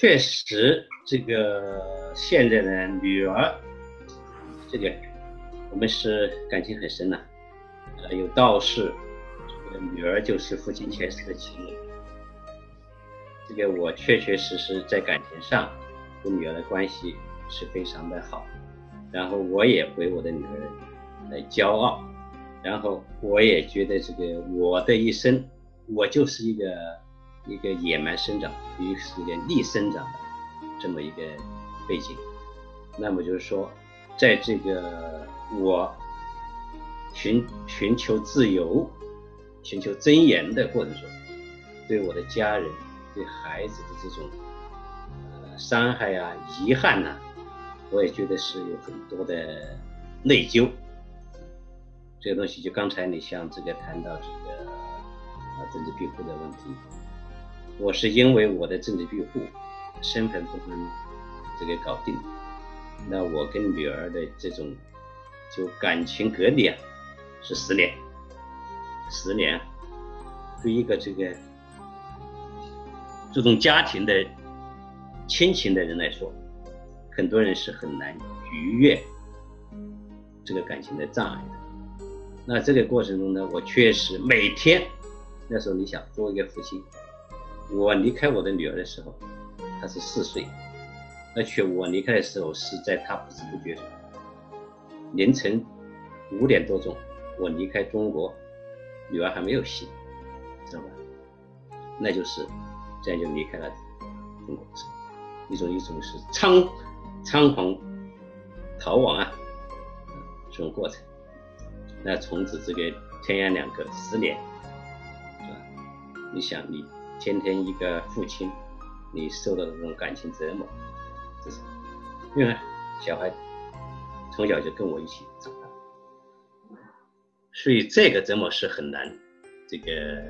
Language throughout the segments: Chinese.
确实，这个现在的女儿，这个我们是感情很深呐、有道是，这个女儿就是父亲前世的情人。这个我确确实实在感情上跟女儿的关系是非常的好，然后我也为我的女儿骄傲，然后我也觉得这个我的一生，我就是一个野蛮生长，是一个逆生长的这么一个背景。那么就是说，在这个我寻求自由、寻求尊严的过程中，对我的家人、对孩子的这种伤害啊、遗憾啊，我也觉得是有很多的内疚。这个东西，就刚才你像这个谈到这个政治庇护的问题，我是因为我的政治庇护身份不能这个搞定，那我跟女儿的这种就感情隔离啊，是10年，10年，对一个这个注重家庭的亲情的人来说，很多人是很难逾越这个感情的障碍的。那这个过程中呢，我确实每天，那时候你想作为一个父亲，我离开我的女儿的时候，她是4岁，而且我离开的时候是在她不知不觉中，凌晨5点多钟，我离开中国，女儿还没有醒，知道吧？那就是这样就离开了中国，一种是仓皇逃亡啊，这种过程。那从此这个天涯两隔10年，是吧？你想，你天天一个父亲，你受到的这种感情折磨，这是因为小孩从小就跟我一起长大，所以这个折磨是很难这个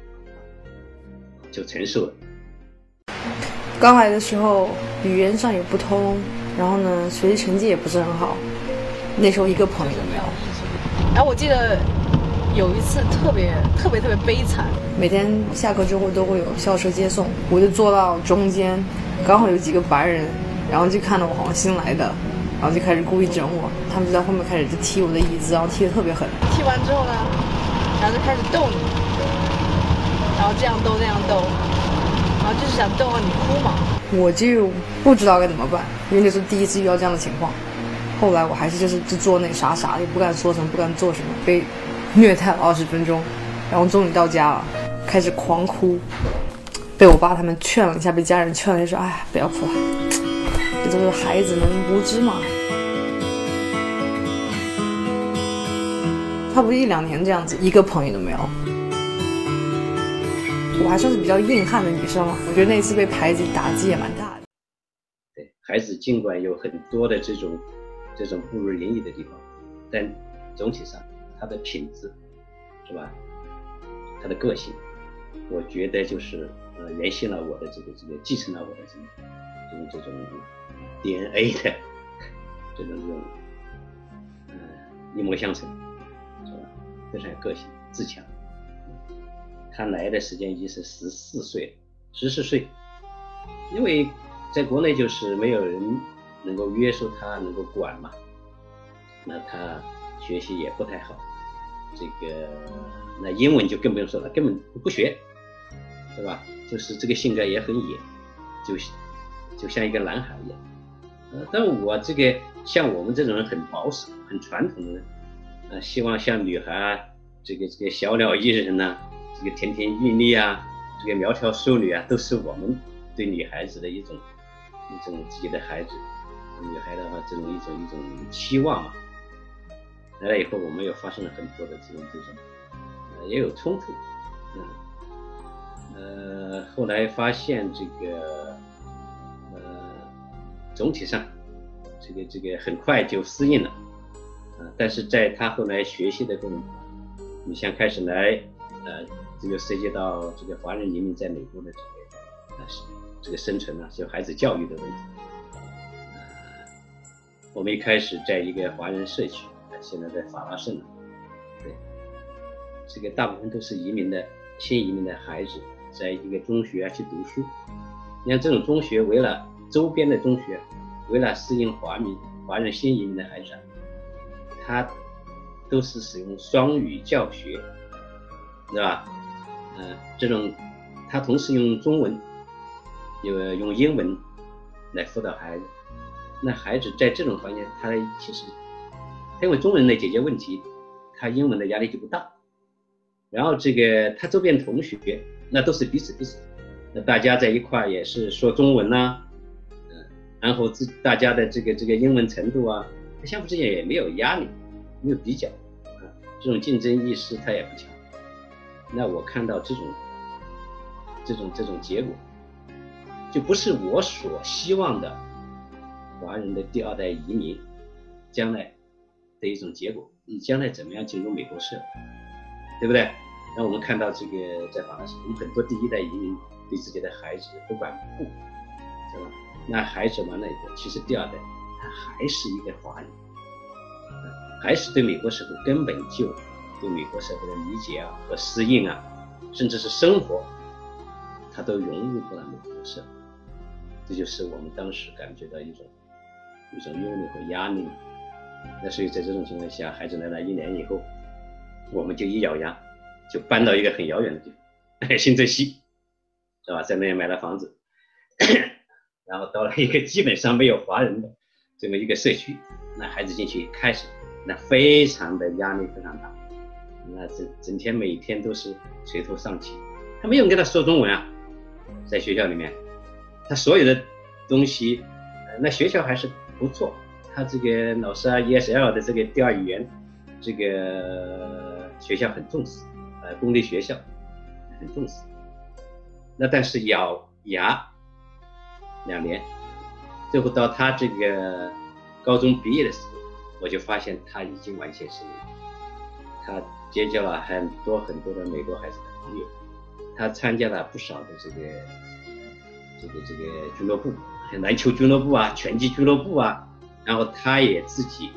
就承受的。 刚来的时候语言上也不通，然后呢学习成绩也不是很好，那时候一个朋友都没有。 然后我记得有一次特别悲惨， 每天下课之后都会有校车接送，我就坐到中间，刚好有几个白人，然后就看到我好像新来的，然后就开始故意整我，他们就在后面开始就踢我的椅子，然后踢得特别狠。 踢完之后呢，然后就开始逗你，然后这样逗那样逗，然后就是想逗你哭嘛。 我就不知道该怎么办，因为那是第一次遇到这样的情况。后来我还是就做那傻傻的，也不敢说什么，不敢做什么，被虐待了20分钟，然后终于到家了，开始狂哭，被我爸他们劝了一下，被家人劝了一下，说哎不要哭，这都是孩子们无知嘛。差不多1-2年这样子，一个朋友都没有。我还算是比较硬汉的女生了，我觉得那次被排挤打击也蛮大的。 对，孩子尽管有很多的这种不如人意的地方，但总体上他的品质，是吧？他的个性，我觉得就是延续了我的这个继承了我的这种 DNA 的这种一脉相承，是吧？非常有个性自强。他来的时间已经是14岁，因为在国内就是没有人能够约束他，能够管嘛，那他学习也不太好，这个那英文就更不用说了，根本不学，对吧？就是这个性格也很野，就像一个男孩一样。但我这个像我们这种人很保守、很传统的人，希望像女孩这个小鸟依人呐，这个甜甜蜜蜜啊，这个苗条淑女啊，都是我们对女孩子的一种自己的孩子。女孩的话，这种一种期望嘛，来了以后，我们又发生了很多的这种，也有冲突，后来发现这个，总体上，这个很快就适应了，但是在他后来学习的过程中，你像开始来，这个涉及到这个华人移民在美国的这个生存啊，就孩子教育的问题。我们一开始在一个华人社区，现在在法拉盛，对，这个大部分都是新移民的孩子，在一个中学去读书， 你看这种中学，为了周边的中学，为了适应华人新移民的孩子，他都是使用双语教学，对吧？这种他同时用中文，用英文来辅导孩子。那孩子在这种环境，他其实他用中文来解决问题，他英文的压力就不大。然后他周边同学那都是彼此，那大家在一块也是说中文呐，然后大家的这个英文程度啊，相互之间也没有压力，没有比较，这种竞争意识他也不强。那我看到这种结果，就不是我所希望的华人的第二代移民将来的一种结果。你将来怎么样进入美国社会，对不对？那我们看到在法兰西，我们很多第一代移民对自己的孩子不管不顾，是吧？那孩子完了以后，其实第二代他还是一个华人，还是对美国社会根本就对美国社会的理解啊和适应啊，甚至是生活，他都融入不了美国社会。这就是我们当时感觉到一种忧虑和压力。那所以在这种情况下，孩子来了1年以后，我们就一咬牙就搬到一个很遥远的地方，新泽西，是吧？在那边买了房子，然后到了一个基本上没有华人的这么一个社区，那孩子进去开始，那非常的压力非常大，那整天每天都是垂头丧气，他没有人跟他说中文啊，在学校里面，他所有的东西，那学校还是不错。他这个老师啊 ，ESL 的这个第二语言，这个学校很重视，公立学校很重视。那但是咬牙2年，最后到他这个高中毕业的时候，我就发现他已经完全适应了。他结交了很多的美国孩子的朋友，他参加了不少的这个俱乐部，篮球俱乐部啊，拳击俱乐部啊。然后他也自己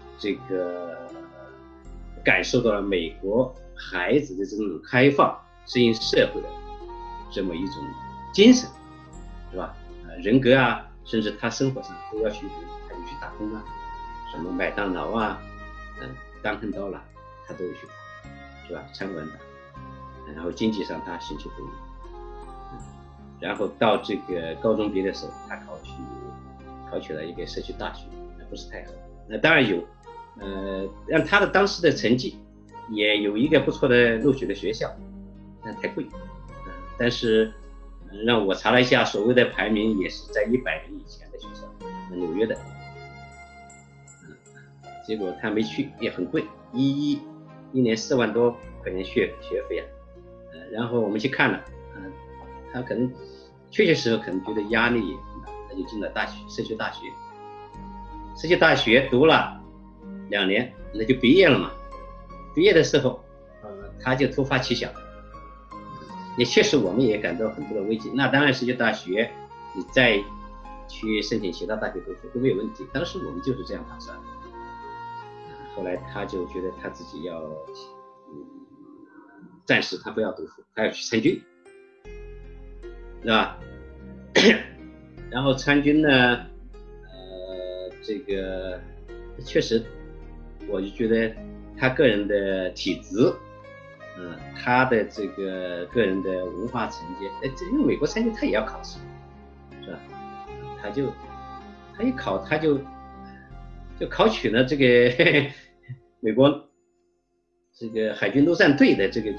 感受到了美国孩子的这种开放、适应社会的这么一种精神，是吧？人格啊，甚至他生活上都要去，他就去打工啊，什么麦当劳啊，当肯道了，他都有去打，是吧？餐馆打，然后经济上他兴趣不一，然后到这个高中毕业的时候，他考取了一个社区大学。不是太好，那当然有，让他的当时的成绩也有一个不错的录取的学校，但太贵，但是让我查了一下，所谓的排名也是在100名以前的学校，纽约的，结果他没去，也很贵，一年4万多块钱学费啊，然后我们去看了，他可能确切时候可能觉得压力也很大，他就进了社区大学。社区大学读了2年，那就毕业了嘛。毕业的时候，他就突发奇想，也确实我们也感到很多的危机。那当然，社区大学你再去申请其他大学读书都没有问题。当时我们就是这样打算。后来他就觉得他自己要，暂时他不要读书，他要去参军，是吧？然后参军呢？这个确实，我就觉得他个人的体质，他的这个个人的文化成绩，因为美国参军他也要考试，是吧？他一考他就考取了这个美国这个海军陆战队的这个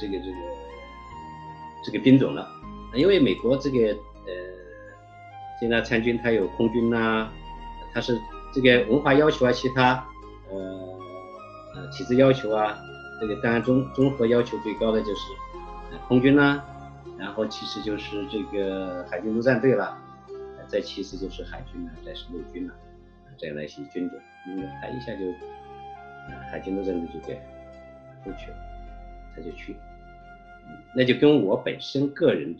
兵种了，因为美国现在参军他有空军呐，他是。这个文化要求啊，其他体制要求啊，这个当然综合要求最高的就是空军啦，然后其次就是这个海军陆战队了，再其次就是海军了，再是陆军了，再来些军种，他一下就海军陆战队就给录取了，他就去，那就跟我本身个人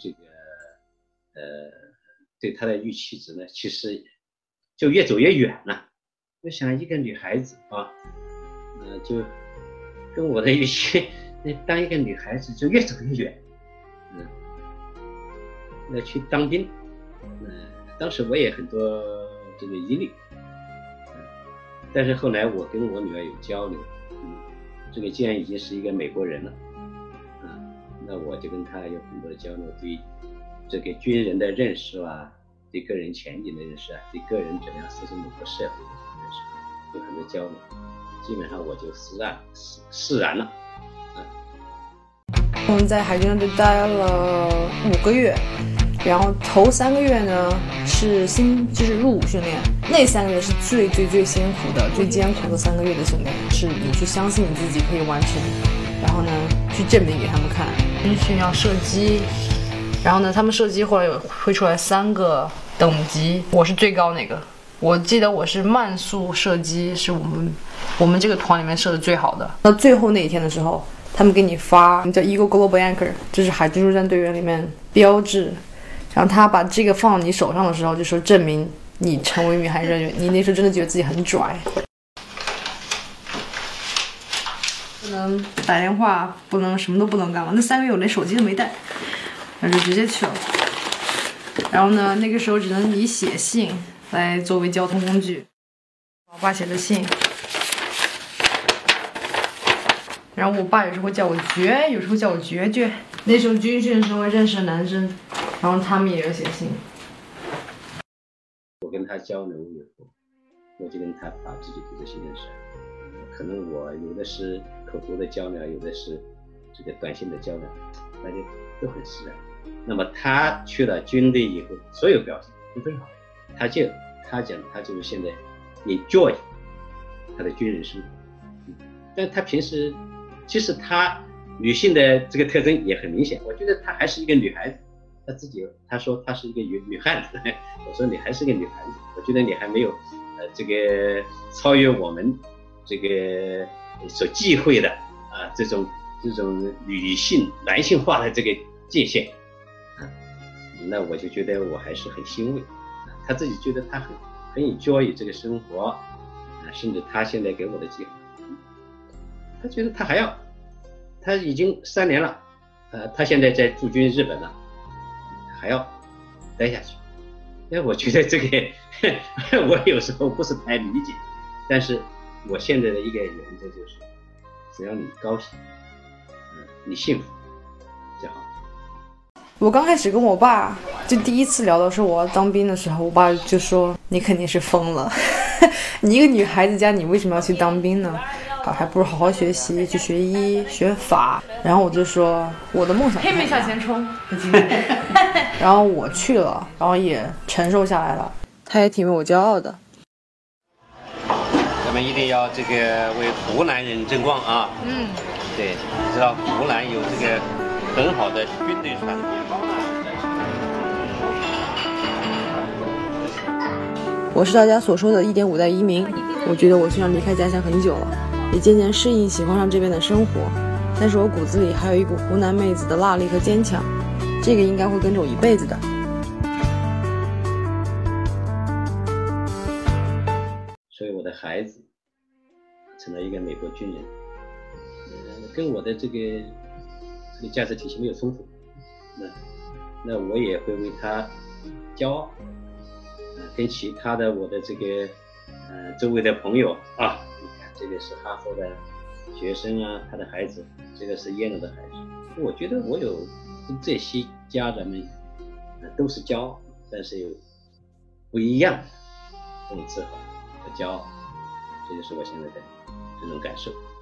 对他的预期值呢，其实。就越走越远了。我想一个女孩子啊，就跟我的预期，当一个女孩子就越走越远。要去当兵， 当时我也很多这个疑虑，但是后来我跟我女儿有交流，这个既然已经是一个美国人了，那我就跟她有很多的交流，对这个军人的认识啊，对个人前景的认识啊，对个人怎么样适应美国社会的认识，有很多交流，基本上我就释然了。 我们在海军队待了5个月，然后头3个月呢就是入伍训练，那3个月是最辛苦的、最艰苦的3个月的训练，是你去相信你自己可以完成，然后呢去证明给他们看。军训要射击，然后呢他们射击后来会出来3个等级，我是最高那个。我记得我是慢速射击，是我们这个团里面射的最好的。到最后那一天的时候，他们给你发叫 Eagle Global Anchor， 这是海军陆战队员里面标志。然后他把这个放到你手上的时候，就说证明你成为女海人员。你那时候真的觉得自己很拽，不能打电话，不能什么都不能干嘛。那3个月我连手机都没带，然后就直接去了。然后呢，那个时候只能以写信来作为交通工具。我爸写的信。然后我爸有时候会叫我绝，有时候叫我绝。那时候军训的时候认识的男生，然后他们也有写信。 我跟他交流以后，我就跟他把自己读的信认识。可能我有的是口头的交流，有的是这个短信的交流，大家都很自然。那么他去了军队以后，所有表现都非常好。他讲他就是现在 enjoy 他的军人生活，但他平时其实他女性的这个特征也很明显。我觉得她还是一个女孩子，她说她是一个女汉子。我说你还是个女孩子，我觉得你还没有这个超越我们这个所忌讳的这种女性男性化的这个界限那我就觉得我还是很欣慰。她自己觉得她很enjoy这个生活甚至她现在给我的计划，她觉得她已经3年了，她现在在驻军日本了，还要待下去。我觉得这个我有时候不是太理解，但是我现在的一个原则就是，只要你高兴，你幸福就好。 我刚开始跟我爸就第一次聊的是我要当兵的时候，我爸就说你肯定是疯了，你一个女孩子家你为什么要去当兵呢？还不如好好学习，去学医学法。然后我就说我的梦想黑妹向前冲，然后我去了，然后也承受下来了，他也挺为我骄傲的。 咱们一定要这个为湖南人争光啊！对，你知道湖南有这个很好的军队传统。 我是大家所说的1.5代移民，我觉得我虽然离开家乡很久了，也渐渐适应喜欢上这边的生活，但是我骨子里还有一股湖南妹子的辣力和坚强，这个应该会跟着我一辈子的。 所以我的孩子成了一个美国军人，跟我的这个价值体系没有冲突，那我也会为他骄傲，跟其他的我的这个周围的朋友啊，你看这个是哈佛的学生啊，他的孩子，这个是耶鲁的孩子，我觉得我有跟这些家长们都是骄傲，但是有不一样的这种自豪和骄傲，这就是我现在的这种感受。